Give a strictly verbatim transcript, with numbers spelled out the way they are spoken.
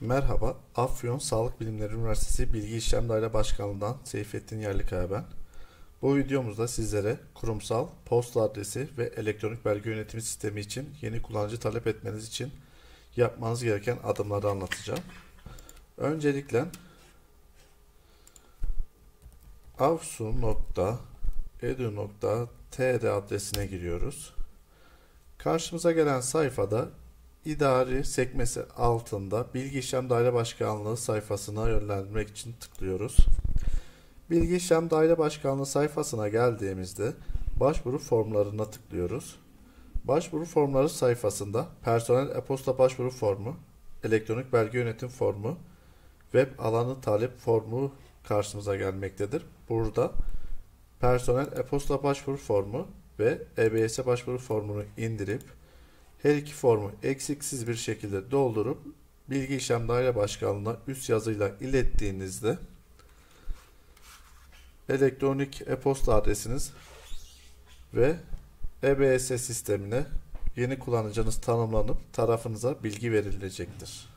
Merhaba, Afyon Sağlık Bilimleri Üniversitesi Bilgi İşlem Daire Başkanlığı'ndan Seyfettin Yerlikaya ben. Bu videomuzda sizlere kurumsal, posta adresi ve elektronik belge yönetimi sistemi için yeni kullanıcı talep etmeniz için yapmanız gereken adımları anlatacağım. Öncelikle afsu nokta edu nokta tr adresine giriyoruz. Karşımıza gelen sayfada İdari sekmesi altında Bilgi İşlem Daire Başkanlığı sayfasına yönlendirmek için tıklıyoruz. Bilgi İşlem Daire Başkanlığı sayfasına geldiğimizde başvuru formlarına tıklıyoruz. Başvuru formları sayfasında personel e-posta başvuru formu, elektronik belge yönetim formu, web alanı talep formu karşımıza gelmektedir. Burada personel e-posta başvuru formu ve E B S başvuru formunu indirip her iki formu eksiksiz bir şekilde doldurup Bilgi İşlem Daire Başkanlığı'na üst yazıyla ilettiğinizde elektronik e-posta adresiniz ve E B S sistemine yeni kullanıcınız tanımlanıp tarafınıza bilgi verilecektir.